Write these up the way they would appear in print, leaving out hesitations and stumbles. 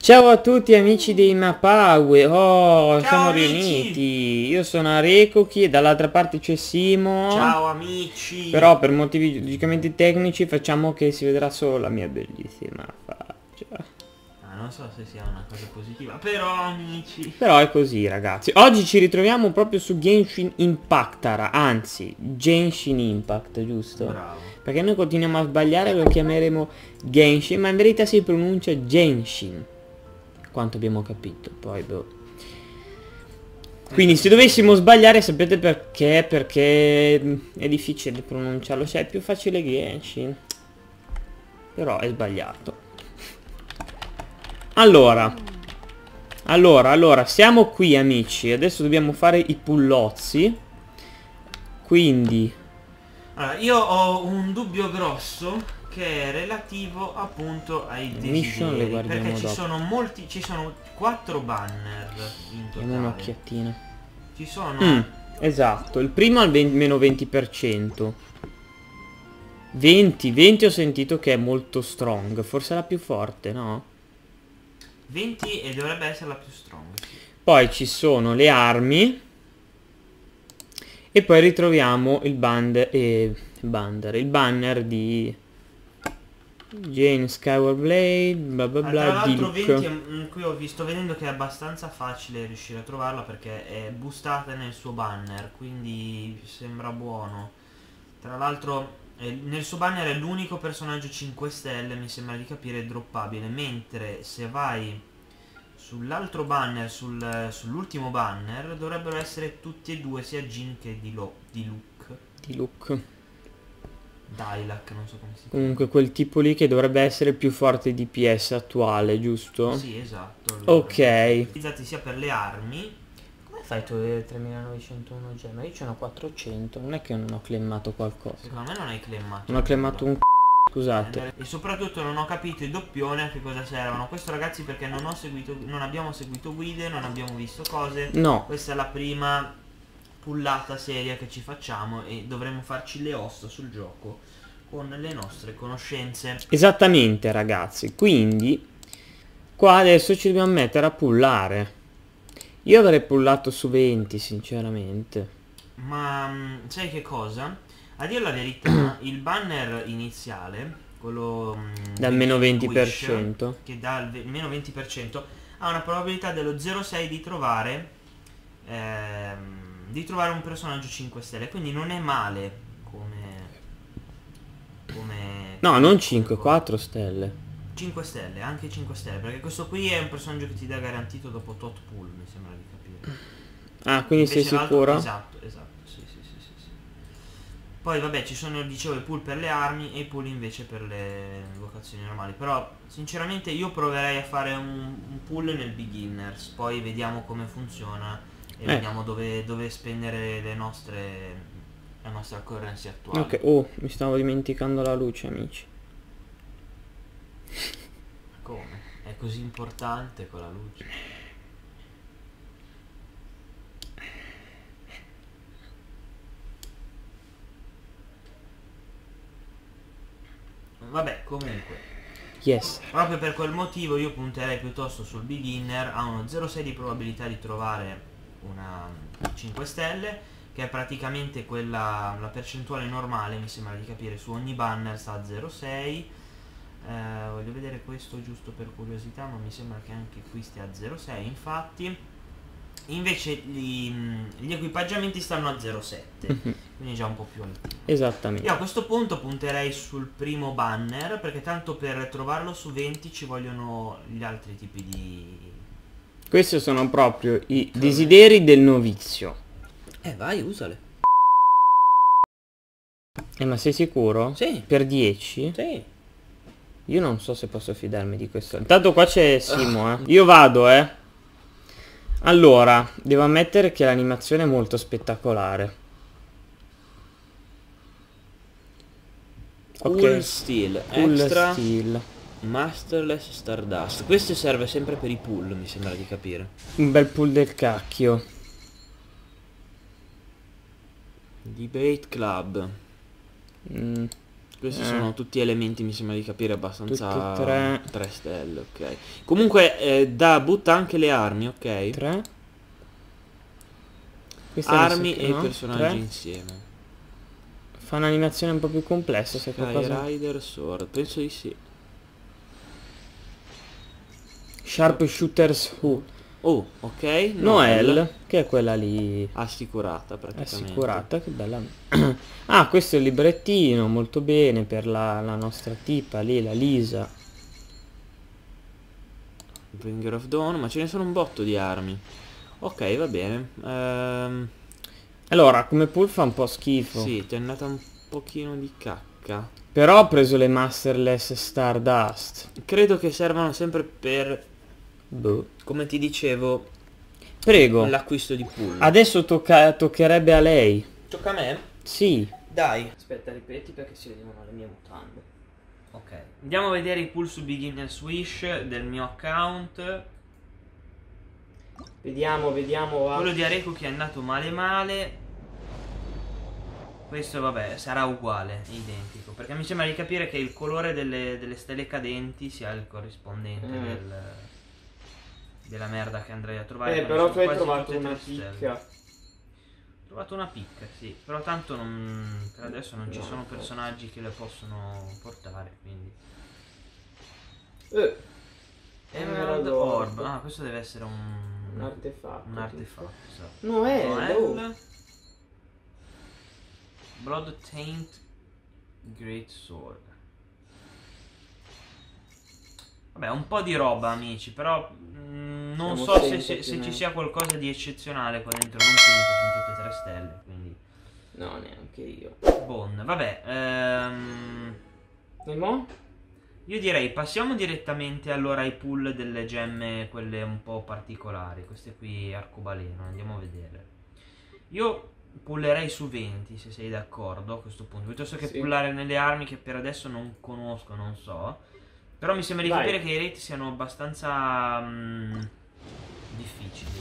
Ciao a tutti amici dei Mapawe, Ciao siamo amici! riuniti, io sono Arekoki e dall'altra parte c'è Simo, Ciao amici! però per motivi giudicamente tecnici facciamo che si vedrà solo la mia bellissima faccia. Non so se sia una cosa positiva, però amici! Però è così ragazzi, oggi ci ritroviamo proprio su Genshin Impactara, anzi Genshin Impact, giusto? Bravo. Perché noi continuiamo a sbagliare, lo chiameremo Genshin, ma in verità si pronuncia Genshin. Quanto abbiamo capito, poi boh. Quindi se dovessimo sbagliare sapete perché? Perché è difficile pronunciarlo, cioè è più facile Genshin. Però è sbagliato. Allora, siamo qui amici, adesso dobbiamo fare i pullozzi. Quindi Allora, io ho un dubbio grosso che è relativo appunto ai mission le desideri, guardiamo perché dopo. ci sono 4 banner in Diamo totale. un'occhiatina. Ci sono Esatto, il primo al meno 20%. 20 ho sentito che è molto strong, forse la più forte, no? 20 e dovrebbe essere la più strong, sì. Poi ci sono le armi. E poi ritroviamo il il banner di Jane Skyward Blade, bla bla Tra bla, di l'altro 20 Luke. qui sto vedendo che è abbastanza facile riuscire a trovarla perché è bustata nel suo banner, quindi sembra buono. Tra l'altro nel suo banner è l'unico personaggio 5 stelle, mi sembra di capire, droppabile, mentre se vai sull'altro banner, sull'ultimo banner, dovrebbero essere tutti e due, sia Jin che di Luke. Di Luke. Dilac, non so come si chiama. Comunque quel tipo lì che dovrebbe essere il più forte DPS attuale, giusto? Sì, esatto. Ok. Utilizzati sia per le armi. Come fai tu a avere 3901 gemme? Io ce n'ho 400, non è che non ho clemmato qualcosa. Secondo me non hai clemmato. Non ho clemmato un scusate. E soprattutto non ho capito i doppioni a che cosa servono. Questo ragazzi perché non abbiamo seguito guide, non abbiamo visto cose. No. Questa è la prima pullata seria che ci facciamo e dovremo farci le ossa sul gioco con le nostre conoscenze. Esattamente ragazzi, quindi qua adesso ci dobbiamo mettere a pullare. Io avrei pullato su 20 sinceramente. Ma sai che cosa? A dire la verità, il banner iniziale, quello Dal meno 20%. che dà il meno 20%, ha una probabilità dello 0,6 di trovare un personaggio 5 stelle, quindi non è male No, non 5, 4 stelle. 5 stelle, anche 5 stelle, perché questo qui è un personaggio che ti dà garantito dopo tot pull, mi sembra di capire. Ah, quindi sei sicuro? Esatto, sì. Poi vabbè ci sono, dicevo, i pool per le armi e i pool invece per le vocazioni normali. Però sinceramente io proverei a fare un pool nel beginners, poi vediamo come funziona e vediamo dove spendere la nostra currency attuale. Ok, oh, mi stavo dimenticando la luce amici. Come? È così importante con la luce? Vabbè, comunque. Yes. Proprio per quel motivo io punterei piuttosto sul beginner, ha uno 0,6 di probabilità di trovare una 5 stelle, che è praticamente quella, la percentuale normale, mi sembra di capire, su ogni banner sta a 0,6. Voglio vedere questo giusto per curiosità, ma mi sembra che anche qui stia a 0,6, infatti. Invece gli equipaggiamenti stanno a 0,7, quindi già un po' più alti. Esattamente. Io a questo punto punterei sul primo banner, perché tanto per trovarlo su 20 ci vogliono gli altri tipi di... Questi sono proprio i desideri del novizio. Vai, usale. Ma sei sicuro? Sì. Per 10? Sì. Io non so se posso fidarmi di questo. Intanto qua c'è Simo, Io vado, Allora, devo ammettere che l'animazione è molto spettacolare. Cool Steel, Cool Extra Steel. Masterless Stardust. Questo serve sempre per i pull, mi sembra di capire. Un bel pull del cacchio. Debate Club. Questi sono tutti elementi, mi sembra di capire, abbastanza... Tutti 3. 3 stelle, ok. Comunque, butta anche le armi, ok? 3. Armi e personaggi insieme. Fa un'animazione un po' più complessa, se Sky qualcosa. Rider Sword, penso di sì. Sharp Shooters Who. Oh, ok. Noelle, che è quella lì assicurata praticamente. assicurata, che bella. Ah, questo è il librettino, molto bene, per la nostra tipa lì, la Lisa. Bringer of Dawn, ma ce ne sono un botto di armi. Ok, va bene. Allora, come pool fa un po' schifo. Sì, ti è andata un pochino di cacca. Però ho preso le Masterless Stardust. Credo che servano sempre per, Boh. come ti dicevo, Prego. l'acquisto di pool. Adesso toccherebbe a lei. Tocca a me? Sì. Dai. Aspetta, ripeti perché si vedono le mie mutande. Ok. Andiamo a vedere i pool su Beginner's Wish del mio account. Vediamo. Quello di Areku che è andato male. Questo vabbè sarà uguale, identico. Perché mi sembra di capire che il colore delle stelle cadenti sia il corrispondente della merda che andrei a trovare. Però tu hai quasi trovato tutte una 3 stelle. picca. Ho trovato una picca, sì. Però tanto per adesso non ci sono personaggi che le possono portare, quindi. Emerald Orb. Ah, questo deve essere un artefatto. Un artefatto, esatto. Noelle. Blood Taint Great Sword. Vabbè, un po' di roba, amici, però non so se ci sia qualcosa di eccezionale qua dentro. Non penso, sono tutte 3 stelle, quindi. No, neanche io. Bon, vabbè. E mo? Io direi passiamo direttamente allora ai pool delle gemme, quelle un po' particolari. Queste qui arcobaleno, andiamo a vedere. Io pullerei su 20, se sei d'accordo a questo punto, piuttosto che pullare nelle armi che per adesso non conosco, non so. Però mi sembra di capire che i rate siano abbastanza difficili.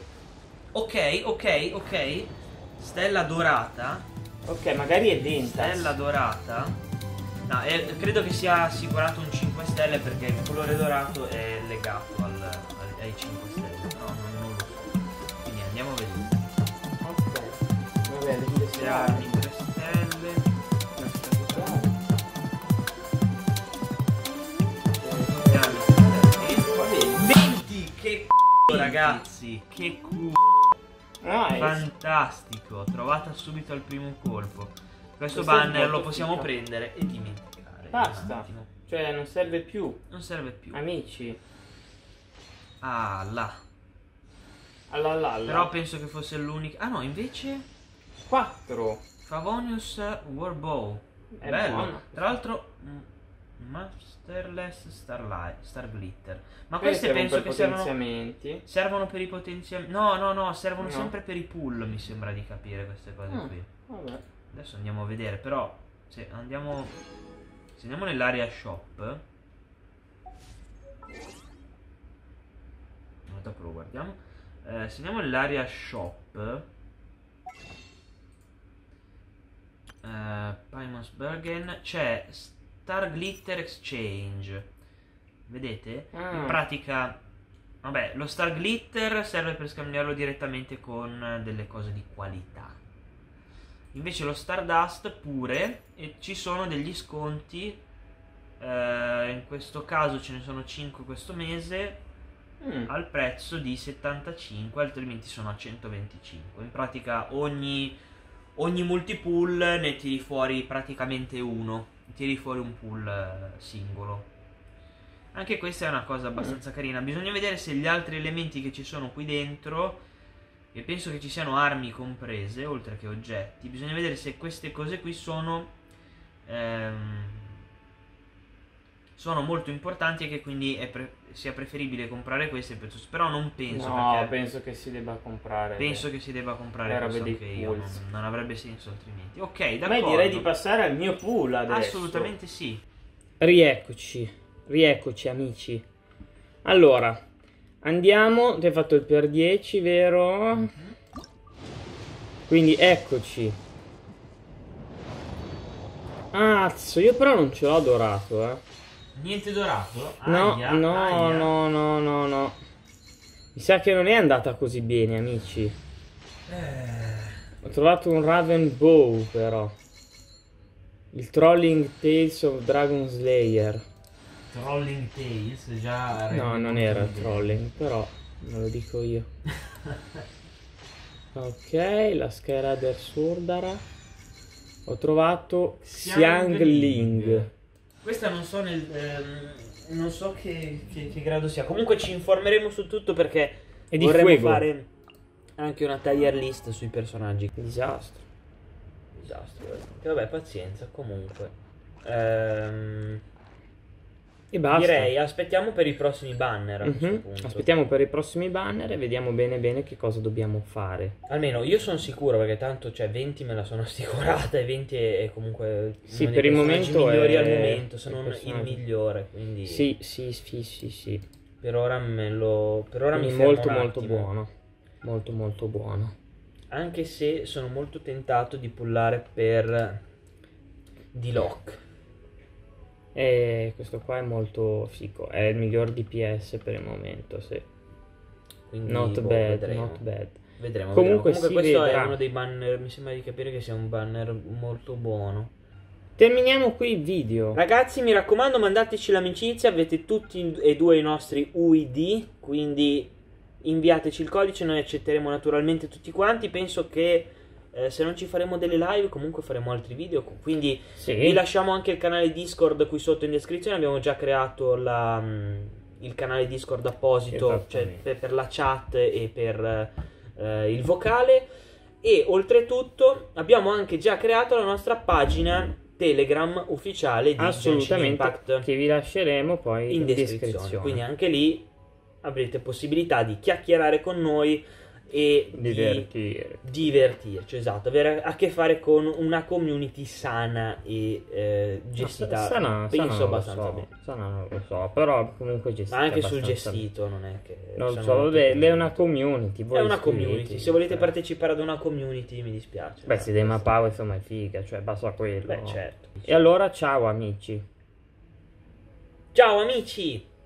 Ok. Stella dorata. Ok, magari è dentro. Stella dorata. No, credo che sia assicurato un 5 stelle perché il colore dorato è legato ai 5 stelle. Però non lo so. Quindi andiamo a vedere. Va bene, Le armi 3 stelle. Va bene. 20! Che c***o, ragazzi! Che culo! Fantastico! Trovata subito al primo colpo. Questo banner lo possiamo prendere e dimenticare. Basta. Cioè non serve più. Non serve più. Amici. Ah, là. Però penso che fosse l'unica. Ah no, invece 4. Favonius Warbow. È bello. buono. Tra l'altro Masterless Star Glitter. Ma queste penso che servono per i potenziamenti. No, servono sempre per i pull, mi sembra di capire queste cose qui. Vabbè. Adesso andiamo a vedere, però se andiamo nell'area shop. Dopo lo guardiamo. Se andiamo nell'area shop, Pymonsbergen, c'è Star Glitter Exchange. Vedete? In pratica, vabbè, lo Star Glitter serve per scambiarlo direttamente con delle cose di qualità. Invece lo Stardust pure, e ci sono degli sconti. In questo caso ce ne sono 5 questo mese. Al prezzo di 75, altrimenti sono a 125. In pratica ogni multipool ne tiri fuori praticamente uno, tiri fuori un pool singolo. Anche questa è una cosa abbastanza carina. Bisogna vedere se gli altri elementi che ci sono qui dentro, e penso che ci siano armi comprese oltre che oggetti, bisogna vedere se queste cose qui sono molto importanti e che quindi sia preferibile comprare queste, però non penso. No, penso che si debba comprare. Penso che si debba comprare questo anche io, non avrebbe senso altrimenti. Ok, d'accordo. Ma direi di passare al mio pool adesso. Assolutamente sì. Rieccoci amici. Allora, andiamo, ti hai fatto il per 10, vero? Quindi eccoci. Cazzo, io però non ce l'ho dorato, Niente dorato? No, Aia, no, aia. no, no, no, no. Mi sa che non è andata così bene, amici. Ho trovato un Raven Bow, però. Il Trolling Tales of Dragon Slayer. Trolling Tales, già... No, non era Trolling, però me lo dico io. Ok, la Skyrider Surdara. Ho trovato Xiangling. Questa non so non so che grado sia. Comunque ci informeremo su tutto perché È di vorremmo Fuego. fare anche una tier list sui personaggi. Disastro. Disastro. Che vabbè, pazienza, comunque. E basta. Direi aspettiamo per i prossimi banner a questo punto. Aspettiamo per i prossimi banner e vediamo bene bene che cosa dobbiamo fare. Almeno io sono sicuro perché tanto cioè 20 me la sono assicurata e 20 è comunque Sì, uno per dei il personaggi momento migliori è al momento, se il non il personaggio. migliore, quindi Sì. per ora per ora mi Quindi fermo molto un molto attimo. buono. Molto buono. Anche se sono molto tentato di pullare per D-Lock. E questo qua è molto figo. È il miglior DPS per il momento, sì. Quindi Not bad, vedremo. not bad. Vedremo. Comunque Comunque si questo vedrà. è uno dei banner, mi sembra di capire che sia un banner molto buono. Terminiamo qui il video. Ragazzi, mi raccomando, mandateci l'amicizia, avete tutti e due i nostri UID, quindi inviateci il codice, noi accetteremo naturalmente tutti quanti. Penso che se non ci faremo delle live comunque faremo altri video, quindi Sì. vi lasciamo anche il canale Discord qui sotto in descrizione. Abbiamo già creato il canale Discord apposito, cioè per la chat e per il vocale, e oltretutto abbiamo anche già creato la nostra pagina Telegram ufficiale di Genshin Assolutamente, Impact che vi lasceremo poi in in descrizione. descrizione. Quindi anche lì avrete possibilità di chiacchierare con noi e di divertirci, esatto, avere a che fare con una community sana e gestita, penso abbastanza bene. Sana non lo so, però comunque gestita. Ma anche sul abbastanza gestito non è che... non lo sono so, vabbè, tutti- è una community. È una community, iscrivetevi, se volete cioè. partecipare ad una community mi dispiace. Beh, se dei mappavo insomma è figa, cioè basta quello. Beh, certo. E allora ciao amici. Ciao amici!